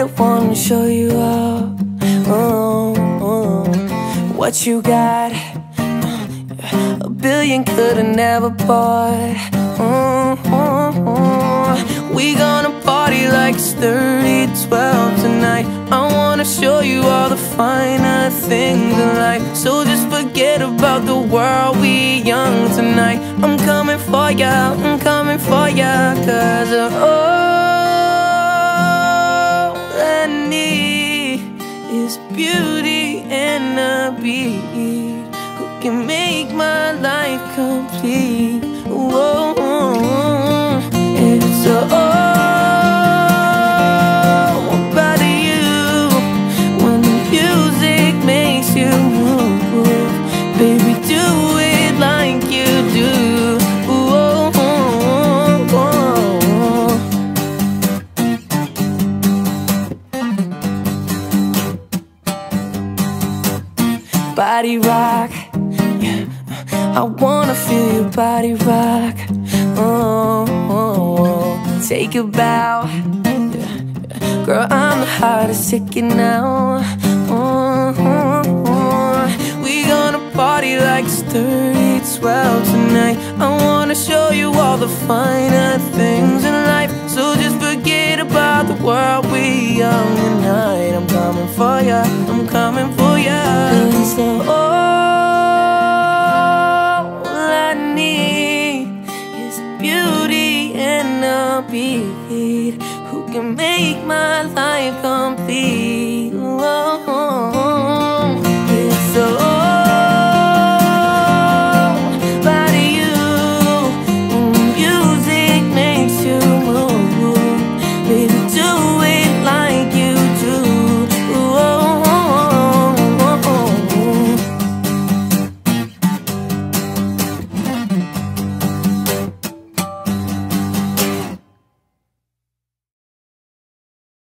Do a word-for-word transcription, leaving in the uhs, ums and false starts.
I wanna show you all oh, oh, what you got. A billion could've never bought. oh, oh, oh. We gonna party like it's thirty twelve tonight. I wanna show you all the finer things in life. So just forget about the world, we young tonight. I'm coming for ya, I'm coming for ya. Cause uh, all I need is beauty and a beat who can make my life complete. Whoa, it's all about you. When the music makes you move, baby, do it like you do. Whoa, body rock, yeah. I wanna feel your body rock. Oh, oh, oh. Take a bow, yeah. Girl, I'm the hottest ticket now. Oh, oh, oh. We gonna party like it's thirty twelve tonight. I wanna show you all the finer things in life. So just forget about the world, we young tonight. I'm coming for ya, I'm coming for ya.